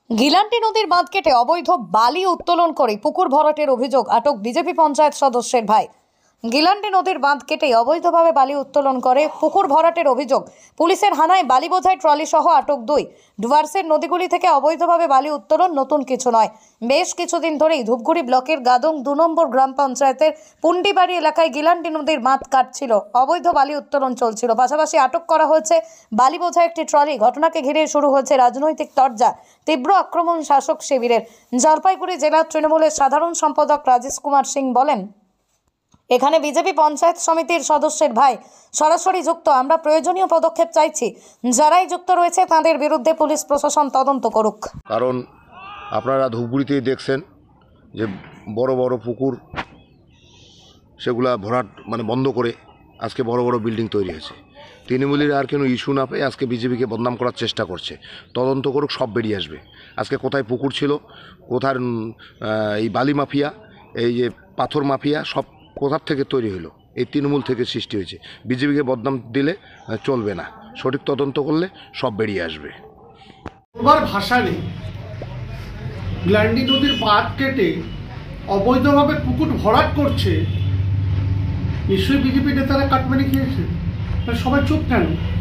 গিলান্টি নদীর বাঁধ কেটে অবৈধ বালি উত্তোলন করে পুকুর ভরাটের অভিযোগ, আটক বিজেপি পঞ্চায়েত সদস্যের ভাই। গিলান্টি নদীর বাঁধ কেটে অবৈধভাবে বালি উত্তোলন করে পুকুর ভরাটের অভিযোগ। পুলিশের হানায় বালি বোঝাই ট্রলি সহ আটক 2। ডুয়ার্সের নদীগুলি থেকে অবৈধভাবে বালি উত্তোলন নতুন কিছু নয়। বেশ কিছুদিন ধরেই ধূপগুড়ি ব্লকের গাদং 2 নম্বর গ্রাম পঞ্চায়েতের পুন্ডিবাড়ি এলাকায় গিলান্টি নদীর বাঁধ কাটছিল, অবৈধ বালি উত্তোলন চলছিল। পাশাপাশি আটক করা হয়েছে বালি বোঝাই একটি ট্রলি। ঘটনাকে ঘিরে শুরু হয়েছে রাজনৈতিক তরজা, তীব্র আক্রমণ শাসক শিবিরের। জলপাইগুড়ি জেলার তৃণমূলের সাধারণ সম্পাদক রাজেশ কুমার সিং বলেন, এখানে বিজেপি পঞ্চায়েত সমিতির সদস্যের ভাই সরাসরি যুক্ত। আমরা প্রয়োজনীয় পদক্ষেপ চাইছি। যারাই যুক্ত রয়েছে তাদের বিরুদ্ধে পুলিশ প্রশাসন তদন্ত করুক। কারণ আপনারা ধূপগুড়িতেই দেখছেন যে বড় বড় পুকুর সেগুলা ভরাট বন্ধ করে আজকে বড় বড় বিল্ডিং তৈরি হয়েছে। তৃণমূলের আর কোনো ইস্যু না পেয়ে আজকে বিজেপিকে বদনাম করার চেষ্টা করছে। তদন্ত করুক, সব বেরিয়ে আসবে। আজকে কোথায় পুকুর ছিল, কোথার এই বালি মাফিয়া, এই যে পাথর মাফিয়া, সব কোথার থেকে তৈরি হলো, এই তৃণমূল থেকে সৃষ্টি হয়েছে। বিজেপিকে বদনাম দিলে চলবে না, সঠিক তদন্ত করলে সব বেরিয়ে আসবে। বলবার ভাষা নেই। গিলান্টি নদীর বাঁধ কেটে অবৈধভাবে পুকুর ভরাট করছে, নিশ্চয়ই বিজেপি নেতারা কাটমানি খেয়েছে। সবাই চুপ কেন?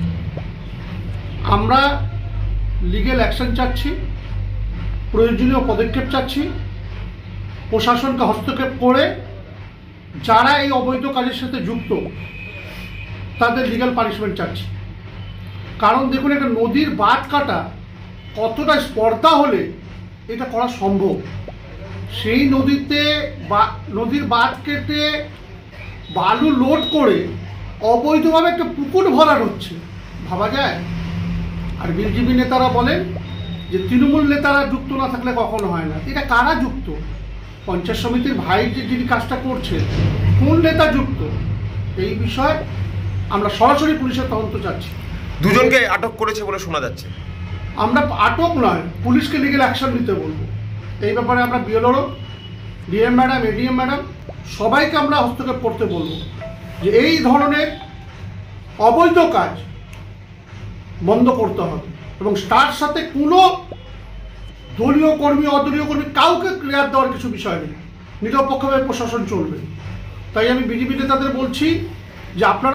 আমরা লিগ্যাল অ্যাকশন চাচ্ছি, প্রয়োজনীয় পদক্ষেপ চাচ্ছি। প্রশাসনকে হস্তক্ষেপ করে যারা এই অবৈধ কাজের সাথে যুক্ত তাদের লিগ্যাল পানিশমেন্ট চাচ্ছি। কারণ দেখুন, একটা নদীর বাঁধ কাটা কতটা স্পর্ধা হলে এটা করা সম্ভব। সেই নদীর বাঁধ কেটে বালু লোড করে অবৈধভাবে একটা পুকুর ভরাট হচ্ছে, ভাবা যায়? আর বিজেপি নেতারা বলেন যে তৃণমূল নেতারা যুক্ত না থাকলে কখনো হয় না। এটা কারা যুক্ত? পঞ্চায়েত সমিতির ভাই যিনি কাজটা করছেন, কোন নেতা যুক্ত? এই বিষয়ে আমরা সরাসরি পুলিশের তদন্ত চাচ্ছি। দুজনকে আটক করেছে বলে শোনা যাচ্ছে। আমরা আটক নয়, পুলিশকে লিগ্যাল অ্যাকশন নিতে বলবো। এই ব্যাপারে আমরা BLO, DM madam, ADM madam সবাইকে আমরা হস্তক্ষেপ করতে বলবো যে এই ধরনের অবৈধ কাজ বন্ধ করতে হবে এবং তার সাথে কোনো দলীয় কর্মী, অদলীয় কর্মী কাউকে ক্লিয়ার দেওয়ার কিছু বিষয় নেই। নিরপেক্ষভাবে প্রশাসন চলবে। তাই আমি বিজেপি নেতাদের বলছি যে আপনারা